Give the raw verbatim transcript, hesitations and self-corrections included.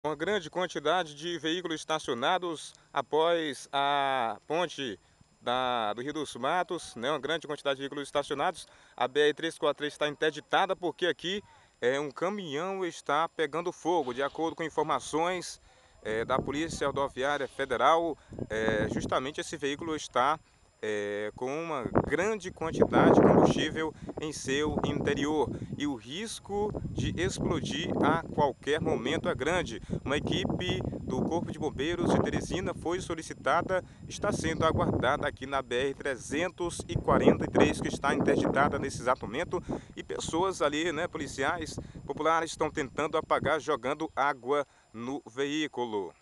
Uma grande quantidade de veículos estacionados após a ponte da, do Rio dos Matos, né? Uma grande quantidade de veículos estacionados. A B R trezentos e quarenta e três está interditada porque aqui é, um caminhão está pegando fogo. De acordo com informações é, da Polícia Rodoviária Federal, é, justamente esse veículo está é, com uma grande quantidade de combustível em seu interior e o risco de explodir a qualquer momento é grande. Uma equipe do Corpo de Bombeiros de Teresina foi solicitada, está sendo aguardada aqui na B R trezentos e quarenta e três, que está interditada nesse exato momento, e pessoas ali, né, policiais populares, estão tentando apagar jogando água no veículo.